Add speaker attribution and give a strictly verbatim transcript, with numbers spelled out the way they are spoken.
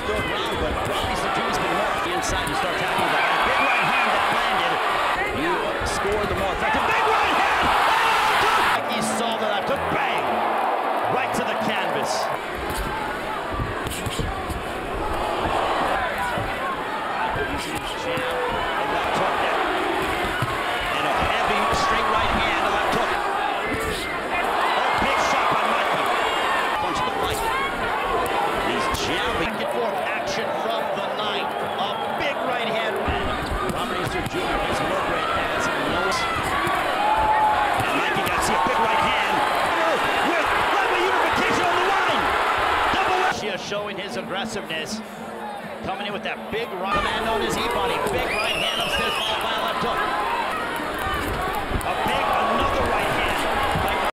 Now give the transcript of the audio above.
Speaker 1: still ground, but Mikey Garcia's been more inside and start tackling the big right hand that landed. You score the more effective big right hand. Oh, Mikey saw that I took bang right to the canvas. Using his jab and left hook there, and a heavy straight right hand and left hook. Oh, big shot by Mikey. Punch the fight. He's jabbing. Back and forth action from the night. A big right hand. Remillard Junior is more great as knows. And Mikey Garcia, big right hand. With level unification on the line. Double Garcia showing his aggressiveness. Coming in with that big right man known as E-Body. Big right hand upstairs followed by a left hook.